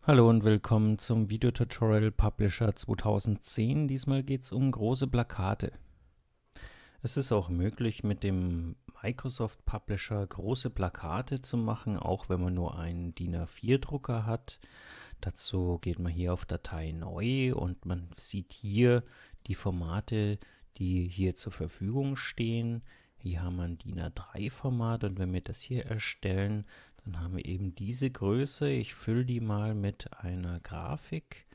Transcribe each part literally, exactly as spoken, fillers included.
Hallo und willkommen zum Videotutorial Publisher zweitausendzehn. Diesmal geht es um große Plakate. Es ist auch möglich, mit dem Microsoft Publisher große Plakate zu machen, auch wenn man nur einen DIN A vier Drucker hat. Dazu geht man hier auf Datei neu und man sieht hier die Formate, die hier zur Verfügung stehen. Hier haben wir ein DIN A drei Format und wenn wir das hier erstellen, dann haben wir eben diese Größe. Ich fülle die mal mit einer Grafik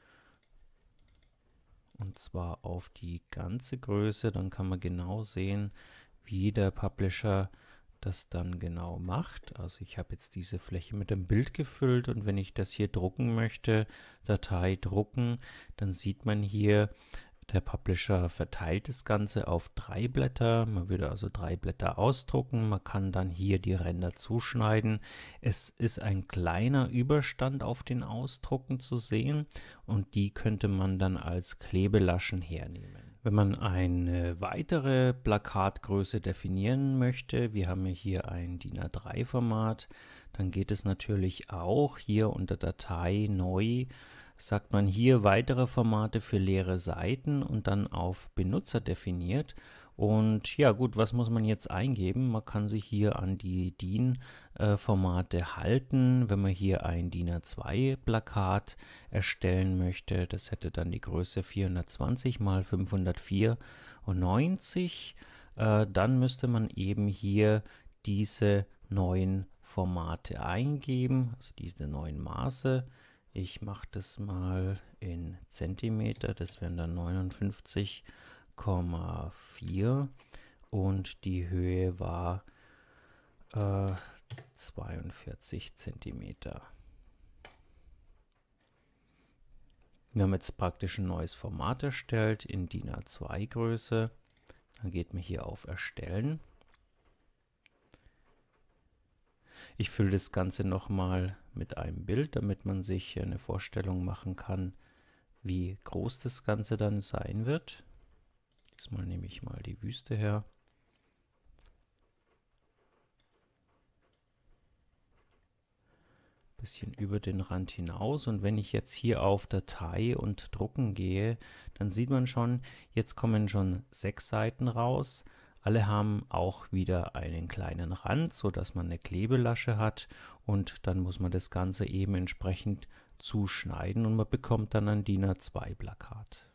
und zwar auf die ganze Größe. Dann kann man genau sehen, wie der Publisher das dann genau macht. Also ich habe jetzt diese Fläche mit dem Bild gefüllt und wenn ich das hier drucken möchte, Datei drucken, dann sieht man hier, der Publisher verteilt das Ganze auf drei Blätter. Man würde also drei Blätter ausdrucken. Man kann dann hier die Ränder zuschneiden. Es ist ein kleiner Überstand auf den Ausdrucken zu sehen und die könnte man dann als Klebelaschen hernehmen. Wenn man eine weitere Plakatgröße definieren möchte, wir haben hier ein DIN A drei Format, dann geht es natürlich auch hier unter Datei neu, sagt man hier weitere Formate für leere Seiten und dann auf Benutzer definiert. Und ja gut, was muss man jetzt eingeben? Man kann sich hier an die DIN-Formate halten. Wenn man hier ein DIN A zwei Plakat erstellen möchte, das hätte dann die Größe vierhundertzwanzig mal fünfhundertvierundneunzig, äh, dann müsste man eben hier diese neuen Formate eingeben, also diese neuen Maße. Ich mache das mal in Zentimeter, das wären dann neunundfünfzig Komma vier und die Höhe war äh, zweiundvierzig Zentimeter. Wir haben jetzt praktisch ein neues Format erstellt in DIN A zwei Größe. Dann geht man hier auf Erstellen. Ich fülle das Ganze nochmal mit einem Bild, damit man sich eine Vorstellung machen kann, wie groß das Ganze dann sein wird. Diesmal nehme ich mal die Wüste her. Bisschen über den Rand hinaus und wenn ich jetzt hier auf Datei und Drucken gehe, dann sieht man schon, jetzt kommen schon sechs Seiten raus. Alle haben auch wieder einen kleinen Rand, so dass man eine Klebelasche hat und dann muss man das Ganze eben entsprechend zuschneiden und man bekommt dann ein DIN A zwei Plakat.